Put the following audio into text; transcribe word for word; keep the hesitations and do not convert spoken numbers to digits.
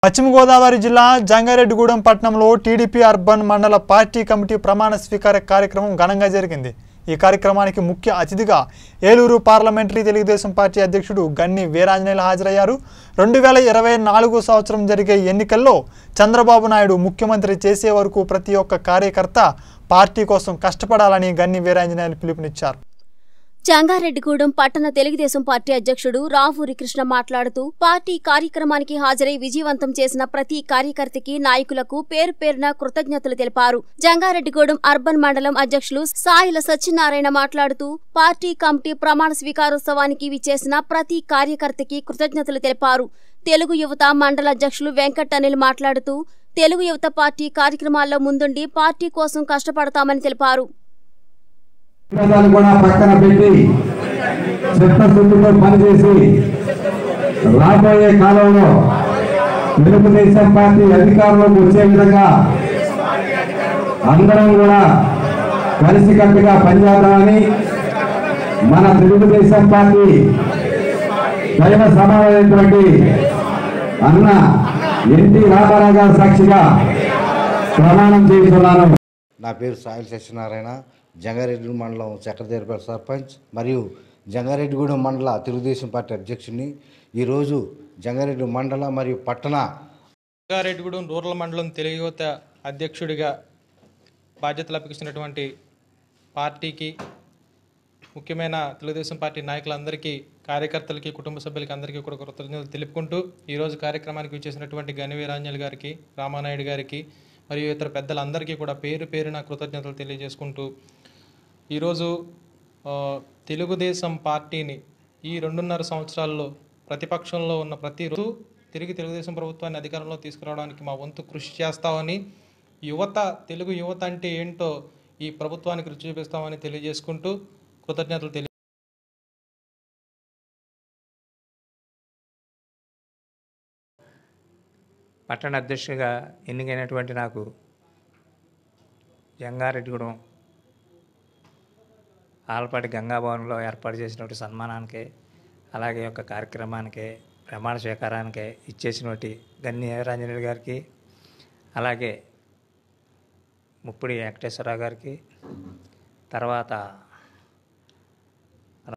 పశ్చిమ గోదావరి జిల్లా జంగారెడ్డిగూడెం పట్టణంలో టీడీపీ అర్బన్ మండల పార్టీ కమిటీ ప్రమాణ స్వీకార కార్యక్రమం ఘనంగా జరిగింది। ఈ కార్యక్రమానికి ముఖ్య అతిథిగా ఏలూరు పార్లమెంటరీ తెలుగుదేశం పార్టీ అధ్యక్షుడు గన్ని వీరాంజనేయులు హాజరయ్యారు। రెండు వేల ఇరవై నాలుగు సంవత్సరం జరిగే ఎన్నికల్లో చంద్రబాబు నాయుడు ముఖ్యమంత్రి చేసే వరకు ప్రతి ఒక్క కార్యకర్త పార్టీ కోసం కష్టపడాలని గన్ని వీరాంజనేయులు పిలుపునిచ్చారు। జంగారెడ్డిగూడెం పట్టణ తెలుగుదేశం పార్టీ అధ్యక్షుడు రావూరి కృష్ణ మాట్లాడుతూ పార్టీ కార్యక్రమానికి హాజరై విజయవంతం చేసిన ప్రతి కార్యకర్తకి నాయకులకు పేరు పేరున కృతజ్ఞతలు తెలిపారు। జంగారెడ్డిగూడెం అర్బన్ మండలం అధ్యక్షులు సాయిల సత్యనారాయణ మాట్లాడుతూ పార్టీ కమిటీ ప్రమాణ స్వీకారోత్సవానికి విచ్చేసిన ప్రతి కార్యకర్తకి కృతజ్ఞతలు తెలిపారు। తెలుగు యువత మండల అధ్యక్షులు వెంకట్ అనిల్ మాట్లాడుతూ తెలుగు యువత పార్టీ కార్యక్రమాల్లో ముందుండి పార్టీ కోసం కష్టపడతామని తెలిపారు। కూడా పక్కన పెట్టి చిత్తశుద్ధితో పనిచేసి రాబోయే కాలంలో తెలుగుదేశం పార్టీ అధికారంలోకి వచ్చే విధంగా అందరం కూడా కలిసికట్టుగా పనిచేద్దామని మన తెలుగుదేశం పార్టీ దైవ సమానమైనటువంటి అన్న ఎన్టీ రామారావు గారి సాక్షిగా ప్రమాణం చేస్తున్నాను। నా పేరు సాయిల్ సత్యనారాయణ, జంగారెడ్డి మండలం చక్రధీరపేట సర్పంచ్ మరియు జంగారెడ్డిగూడెం మండల తెలుగుదేశం పార్టీ అధ్యక్షుడిని। ఈరోజు జంగారెడ్డి మండల మరియు పట్టణ జంగారెడ్డిగూడెం రూరల్ మండలం తెలుగు యువత అధ్యక్షుడిగా బాధ్యతలు అప్పగిస్తున్నటువంటి పార్టీకి ముఖ్యమైన తెలుగుదేశం పార్టీ నాయకులందరికీ, కార్యకర్తలకి, కుటుంబ సభ్యులకి అందరికీ కూడా కృతజ్ఞతలు తెలుపుకుంటూ ఈరోజు కార్యక్రమానికి విచ్చేసినటువంటి గన్ని వీరాంజనేయులు గారికి, రామానాయుడు గారికి మరియు ఇతర పెద్దలందరికీ కూడా పేరు పేరున కృతజ్ఞతలు తెలియజేసుకుంటూ ఈరోజు తెలుగుదేశం పార్టీని ఈ రెండున్నర సంవత్సరాల్లో ప్రతిపక్షంలో ఉన్న ప్రతి రోజు తిరిగి తెలుగుదేశం ప్రభుత్వాన్ని అధికారంలో తీసుకురావడానికి మా వంతు కృషి చేస్తామని, యువత తెలుగు యువత అంటే ఏంటో ఈ ప్రభుత్వానికి రుచి చూపిస్తామని తెలియజేసుకుంటూ కృతజ్ఞతలు తెలియ పట్టణ అధ్యక్షుడిగా ఎన్నికైనటువంటి నాకు జంగారెడ్డిగూడెం ఆలపాటి గంగాభవన్లో ఏర్పాటు చేసినటువంటి సన్మానానికి, అలాగే యొక్క కార్యక్రమానికి ప్రమాణ స్వీకారానికి ఇచ్చేసినటువంటి గన్ని వీరాంజనేయులు గారికి, అలాగే ముప్పిడి వెంకటేశ్వరరావు గారికి, తర్వాత